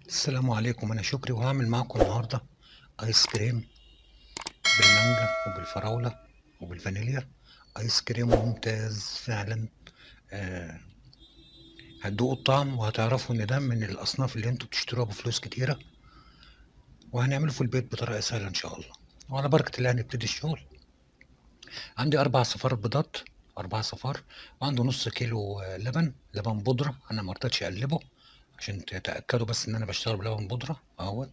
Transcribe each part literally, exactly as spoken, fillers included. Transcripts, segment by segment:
السلام عليكم، أنا شكري وهاعمل معاكم النهارده آيس كريم بالمانجا وبالفراولة وبالفانيليا. آيس كريم ممتاز فعلًا. آآ هتدوقوا الطعم وهتعرفوا إن ده من الأصناف اللي أنتم بتشتروها بفلوس كتيرة، وهنعمله في البيت بطريقة سهلة إن شاء الله، وعلى بركة الله هنبتدي الشغل. عندي أربع صفار بيضات، أربع صفار، وعندي نُص كيلو آه، لبن، لبن بودرة. أنا ما رضيتش أقلّبه عشان تتأكدوا بس إن أنا باشتغل بلبن بودرة أهوّة.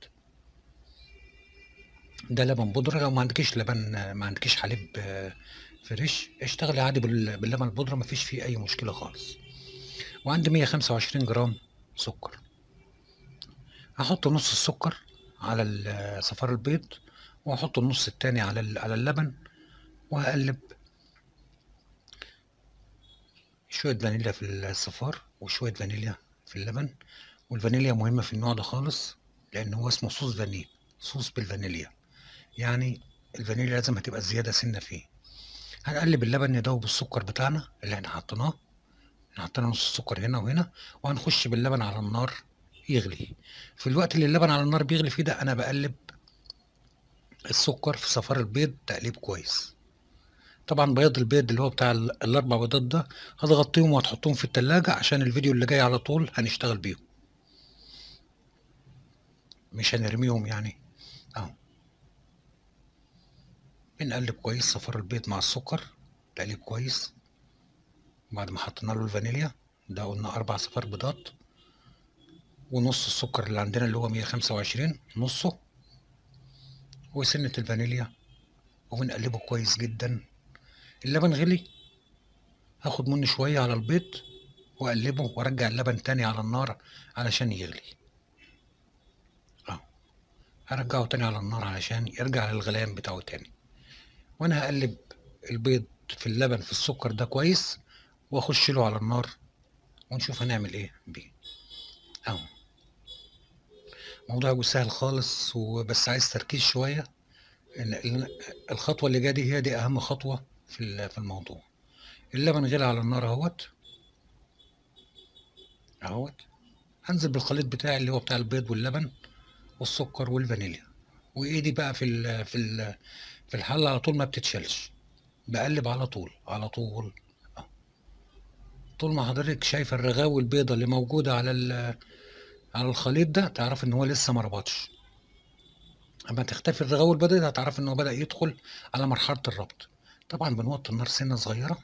ده لبن بودرة. لو ما عندكيش لبن، ما عندكيش حليب آه، فريش، اشتغلي عادي بال- باللبن البودرة، ما فيش فيه أي مشكلة خالص. وعندي مية وخمسة وعشرين جرام سكر. هحط نص السكر على ال- صفار البيض، وهحط النص التاني على ال- على اللبن، وهقلب. شوية فانيليا في الصفار وشوية فانيليا في اللبن. والفانيليا مهمة في النوع ده خالص، لأن هو اسمه صوص فانيل، صوص بالفانيليا. يعني الفانيليا لازم هتبقى زيادة سنة فيه. هنقلب اللبن يدوب السكر بتاعنا اللي احنا حطيناه. احنا حطينا نص السكر هنا وهنا، وهنخش باللبن على النار يغلي. في الوقت اللي اللبن على النار بيغلي فيه ده، انا بقلب السكر في صفار البيض تقليب كويس. طبعا بياض البيض اللي هو بتاع ال- الاربع بيضات ده هتغطيهم وهتحطهم في التلاجة عشان الفيديو اللي جاي على طول هنشتغل بيهم، مش هنرميهم يعني. اهو بنقلب كويس صفار البيض مع السكر، تقليب كويس. بعد ما حطينا له الفانيليا، ده قلنا اربع صفار بيضات، ونص السكر اللي عندنا اللي هو مية وخمسة وعشرين نصه، وسنة الفانيليا، وبنقلبه كويس جدا. اللبن غلي، هاخد منه شوية على البيض واقلبه وارجع اللبن تاني على النار علشان يغلي. اهو هرجعه تاني على النار علشان يرجع للغليان بتاعه تاني. وانا هقلب البيض في اللبن في السكر ده كويس، واخش له على النار ونشوف هنعمل ايه بيه. اهو موضوع سهل خالص، وبس عايز تركيز شوية. إن ال- الخطوة اللي جاية دي هي دي أهم خطوة في ال- في الموضوع. اللبن غلي على النار اهوت اهوت. هنزل بالخليط بتاعي اللي هو بتاع البيض واللبن والسكر والفانيليا، وايدي بقى في ال في ال في الحله على طول ما بتتشالش، بقلب على طول على طول. آه. طول ما حضرتك شايفه الرغاوي البيضه اللي موجوده على ال- على الخليط ده، تعرف ان هو لسه ما ربطش. اما تختفي الرغاوي البيضاء دي، هتعرف ان هو بدأ يدخل على مرحله الربط. طبعا بنوطي النار سنه صغيره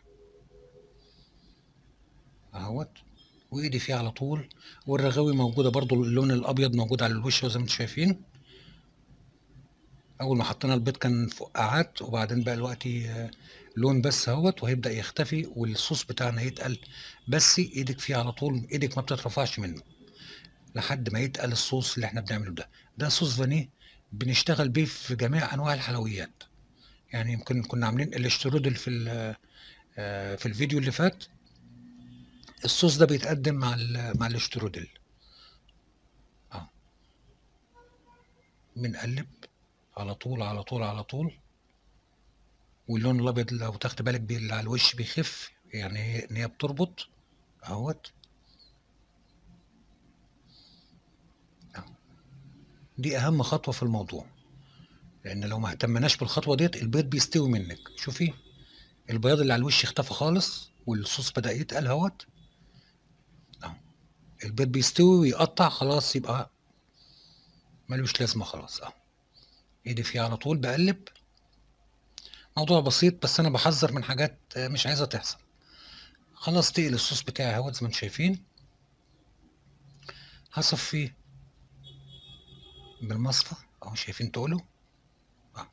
اهوت، وايدي فيه على طول. والرغاوي موجوده برضو، اللون الابيض موجود على الوش زي ما انتم شايفين. اول ما حطينا البيض كان فقاعات، وبعدين بقى دلوقتي آه، لون بس اهوت، وهيبدأ يختفي والصوص بتاعنا يتقل. بس ايدك فيه على طول، ايدك ما بتترفعش منه لحد ما يتقل الصوص اللي احنا بنعمله ده. ده صوص فانيه، بنشتغل بيه في جميع انواع الحلويات. يعني يمكن كنا عاملين الاشترودل في ال- آه، في الفيديو اللي فات. الصوص ده بيتقدم مع ال مع الاشترودل. اه بنقلب على طول على طول على طول. واللون الابيض لو تاخد بالك بيه اللي على الوش بيخف، يعني هي- ان هي بتربط اهوت. أهو. دي اهم خطوه في الموضوع، لان لو ما اهتمناش بالخطوه ديت البيض بيستوي منك. شوفي البياض اللي على الوش اختفى خالص، والصوص بدأ يتقل اهوت. اهو البيض بيستوي ويقطع خلاص، يبقى ملوش لازمه خلاص. اهو ايدي فيه على طول بقلب. موضوع بسيط، بس انا بحذر من حاجات آه، مش عايزه تحصل. خلاص تقل الصوص بتاعي اهوت زي ما انتم شايفين. هصفيه بالمصفى اهو، شايفين تقله. أهو.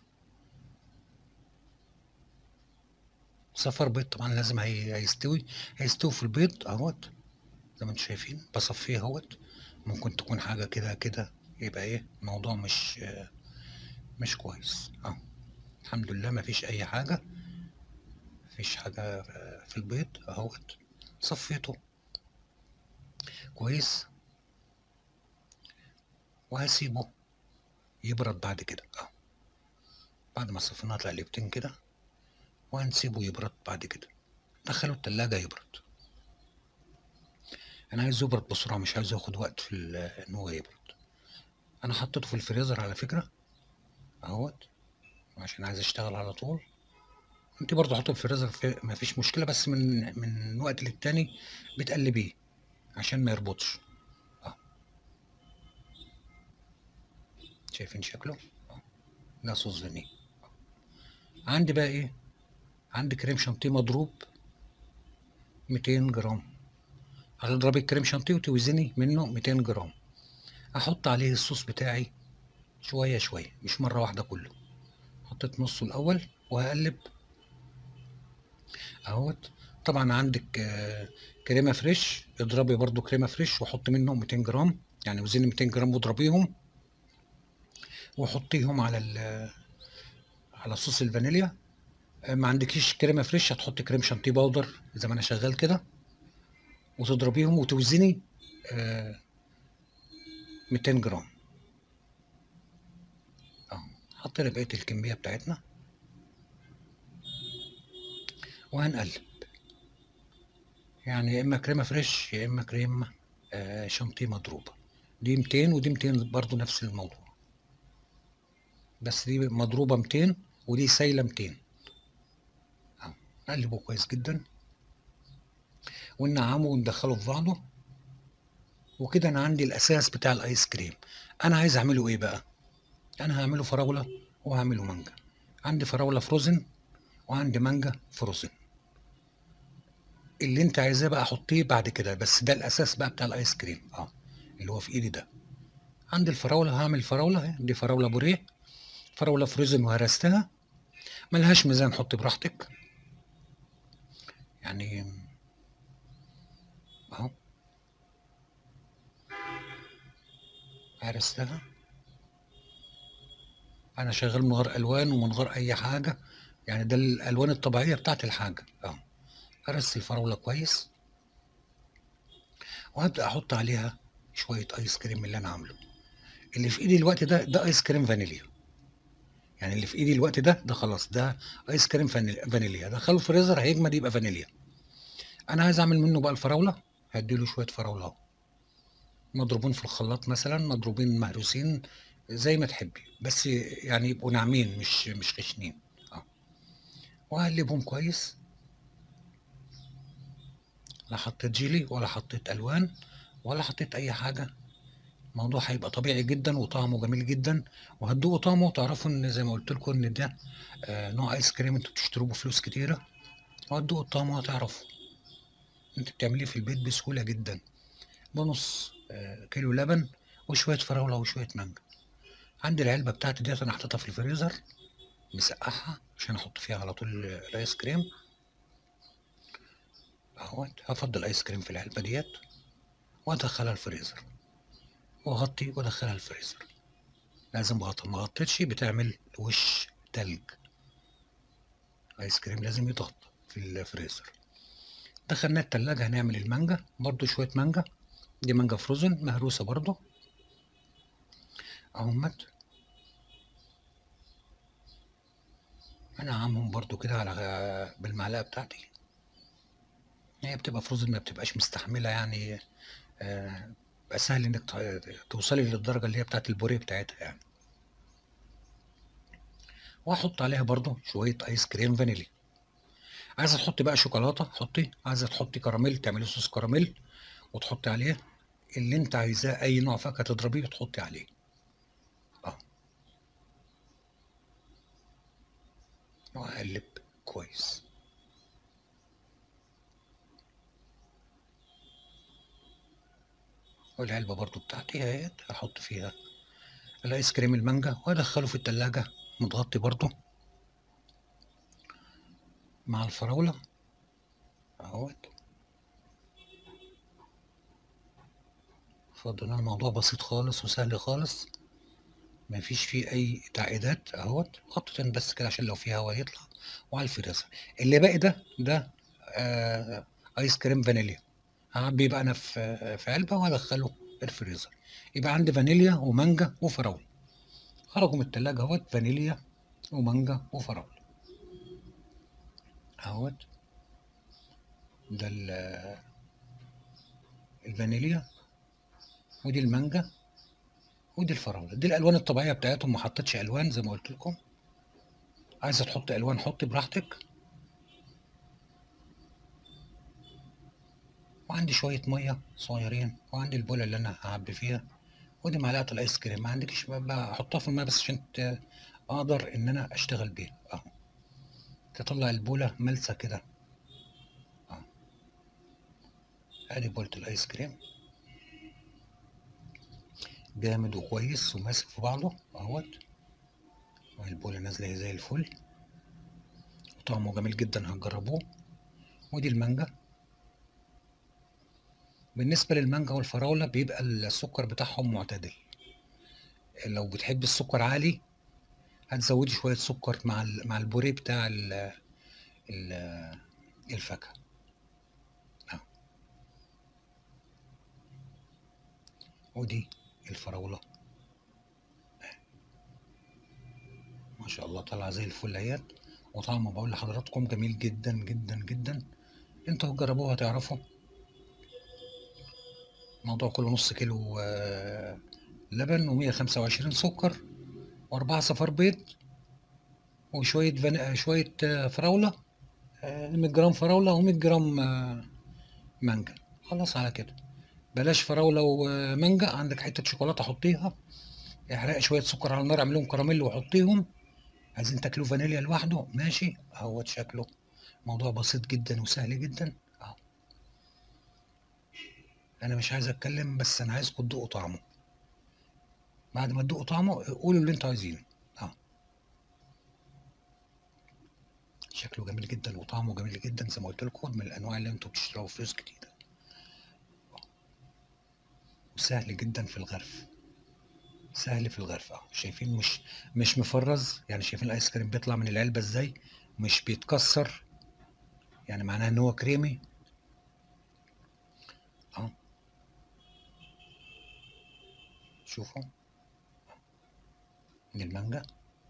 صفار بيض طبعا لازم هي... هيستوي هيستوي في البيض اهوت زي ما انتم شايفين. بصفيه اهوت. ممكن تكون حاجه كده كده، يبقى ايه الموضوع مش مش كويس. اهو الحمد لله مفيش اي حاجه، مفيش حاجه في البيض اهوت. صفيته كويس، وهسيبه يبرد بعد كده. اهو بعد ما صفيناه تقليبتين كده، وهنسيبه يبرد بعد كده. دخله التلاجة يبرد. انا عايزه يبرد بسرعه، مش عايزه ياخد وقت في ال- ان هو يبرد. انا حطيته في الفريزر على فكره اهوت، عشان عايز اشتغل على طول. انت برضو حطه في الفريزر في ما فيش مشكله، بس من من وقت للتاني بتقلبيه عشان ما يربطش. اه شايفين شكله؟ اه ده صوص فانيليا. عندي بقى ايه؟ عندي كريم شانتيه مضروب ميتين جرام. هتضربي الكريم شانتيه وتوزني منه ميتين جرام. احط عليه الصوص بتاعي شويه شويه، مش مره واحده كله. حطيت نصه الاول وهقلب اهوت. طبعا عندك آه، كريمه فريش، اضربي برضو كريمه فريش وحط منه ميتين جرام، يعني وزني ميتين جرام واضربيهم وحطيهم على ال- على صوص الفانيليا. آه، ما عندكيش كريمه فريش هتحطي كريم شانتيه باودر زي ما انا شغال كده، وتضربيهم وتوزني آه، ميتين جرام. اهو حطينا بقيه الكميه بتاعتنا وهنقلب. يعني يا اما كريمه فريش يا اما كريمه آه، شانتيه مضروبه. دي ميتين ودي ميتين برضو نفس الموضوع، بس دي مضروبه ميتين ودي سايله ميتين. اهو نقلبه كويس جدا وننعمه وندخله في بعضه. وكده انا عندي الاساس بتاع الايس كريم. انا عايز اعمله ايه بقى؟ انا هعمله فراوله وهعمله مانجا. عندي فراوله فروزن وعندي مانجا فروزن. اللي انت عايزاه بقى حطيه بعد كده، بس ده الاساس بقى بتاع الايس كريم اه اللي هو في ايدي ده. عندي الفراوله هعمل فراوله اهي، دي فراوله بوريه، فراوله فروزن وهرستها. ملهاش ميزان، حطي براحتك يعني. اهو هرستها. انا شغال من غير الوان ومن غير اي حاجه، يعني ده الالوان الطبيعيه بتاعت الحاجه. اهو هرست الفراوله كويس وهبدا احط عليها شويه ايس كريم اللي انا عامله. اللي في ايدي الوقت ده ده ايس كريم فانيليا. يعني اللي في ايدي الوقت ده ده خلاص ده ايس كريم فانيليا. فانيليا دخله الفريزر هيجمد يبقى فانيليا. انا عايز اعمل منه بقى الفراوله. هديله شويه فراوله اهو، مضروبين في الخلاط مثلا، مضروبين مهروسين زي ما تحبي، بس يعني يبقوا ناعمين مش مش خشنين. اه وهقلبهم كويس. لا حطيت جيلي ولا حطيت الوان ولا حطيت اي حاجه. الموضوع هيبقى طبيعي جدا وطعمه جميل جدا. وهتدوقوا طعمه وتعرفوا ان زي ما قلت لكم ان ده آه نوع ايس كريم انتوا بتشتروه بفلوس كتيره. وهتدوقوا الطعم وهتعرفوا انت بتعمليه في البيت بسهوله جدا، بنص آه كيلو لبن وشويه فراوله وشويه مانجا. عندي العلبه بتاعتي ديت انا حاططها في الفريزر مسقعها عشان احط فيها على طول الايس كريم. اهوت هفضل الايس كريم في العلبه ديت وادخلها الفريزر واغطي وادخلها الفريزر. لازم اغطي، ما غطيتش بتعمل وش تلج. الايس كريم لازم يتغطى في الفريزر. دخلناه التلاجة هنعمل المانجا برضو شوية مانجا. دي مانجا فروزن مهروسة برضو اهمت. انعمهم برضو كده على بالمعلقة بتاعتي. هي بتبقى فروزن ما بتبقاش مستحملة يعني. آه بقى سهل انك ت- توصلي للدرجة اللي هي بتاعت البوريه بتاعتها يعني. واحط عليها برضو شوية ايس كريم فانيلي. عايزة تحطي بقى شوكولاتة حطي، عايزة تحطي كراميل تعملي صوص كراميل وتحطي عليه اللي انت عايزاه. اي نوع فاكهة تضربيه وتحطي عليه. اه واقلب كويس. والعلبة برضو بتاعتي اهيت هحط فيها الايس كريم المانجا وادخله في التلاجة متغطي برضو مع الفراولة اهوت. فضل الموضوع بسيط خالص وسهل خالص، ما فيش فيه اي تعقيدات اهوت. خطتين بس كده عشان لو فيه هوا يطلع. وعلى الفريزر اللي باقي ده ده آه ايس كريم فانيليا. هعبيه بقى انا في في علبة وادخله الفريزر. يبقى عندي فانيليا ومانجا وفراولة خرجوا من التلاجة اهوت. فانيليا ومانجا وفراولة اهوت. ده ال- الفانيليا ودي المانجا ودي الفراولة، دي الألوان الطبيعية بتاعتهم، ما حطيتش ألوان زي ما قلت لكم. عايزة تحط ألوان حطي براحتك. وعندي شوية مية صغيرين، وعندي البولة اللي أنا هعبي فيها، ودي معلقة الآيس كريم. ما عندكش بحطها في المية بس عشان ت- أقدر إن أنا أشتغل بيها أهو، تطلع البولة ملسة كده أهو. أدي بولة الآيس كريم جامد وكويس وماسك في بعضه اهوت، والبولة نازلة زي الفل وطعمه جميل جدا، هتجربوه. ودي المانجا. بالنسبة للمانجا والفراولة بيبقى السكر بتاعهم معتدل. لو بتحب السكر عالي هتزودي شوية سكر مع ال- مع البوريه بتاع ال ال الفاكهة أهو. ودي الفراولة ما شاء الله طالعة زي الفل اهيت، وطعمه بقول لحضراتكم جميل جدا جدا جدا. انتوا هتجربوها هتعرفوا. الموضوع كله نص كيلو آه، لبن ومية وخمسة وعشرين سكر وأربعة صفار بيض وشوية فن... شوية آه، فراولة، آه، مية جرام فراولة و100 جرام آه، مانجا. خلاص على كده. بلاش فراولة ومانجا، عندك حتة شوكولاتة حطيها، احرقي شوية سكر على النار اعمليهم كراميل وحطيهم. عايزين تاكلوا فانيليا لوحده ماشي اهوت شكله. موضوع بسيط جدا وسهل جدا اهو. انا مش عايز اتكلم بس انا عايزكم تدوقوا طعمه. بعد ما تدوقوا طعمه قولوا اللي انتوا عايزينه اهو. شكله جميل جدا وطعمه جميل جدا زي ما قلت لكم، من الانواع اللي انتوا بتشتروا فلوس جديده، وسهل جدا في الغرف. سهل في الغرف اهو. شايفين مش مش مفرز، يعني شايفين الايس كريم بيطلع من العلبه ازاي، مش بيتكسر، يعني معناه ان هو كريمي اهو. شوفوا من المانجا.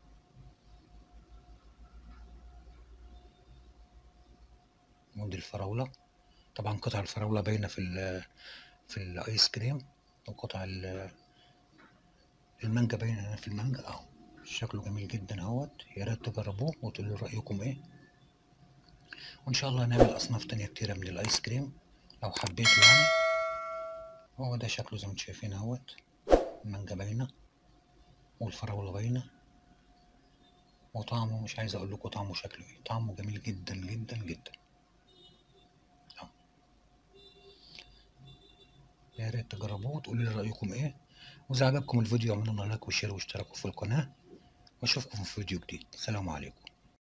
ودي الفراوله، طبعا قطع الفراوله باينه في ال في الايس كريم، وقطع ال- المانجا باينه في المانجا اهو. شكله جميل جدا اهوت. يا ريت تجربوه وتقولوا لي رايكم ايه. وان شاء الله هنعمل اصناف تانية كتيره من الايس كريم لو حبيتوا يعني. هو ده شكله زي ما انتم شايفين اهوت. المانجا باينه والفراوله باينه، وطعمه مش عايز اقول لكم طعمه شكله ايه، طعمه جميل جدا جدا جدا اهو. يا ريت تجربوه وتقولوا لي رايكم ايه. واذا عجبكم الفيديو اعملوا لنا لايك وشير واشتركوا في القناه، واشوفكم في فيديو جديد. سلام عليكم.